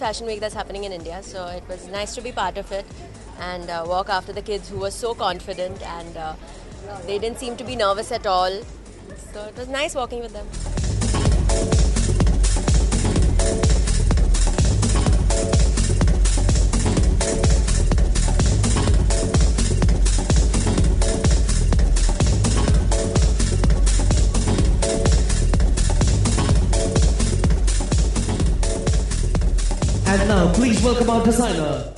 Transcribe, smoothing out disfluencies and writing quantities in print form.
fashion week that's happening in India. So it was nice to be part of it and walk after the kids who were so confident and they didn't seem to be nervous at all. So it was nice walking with them. And now, please welcome our designer,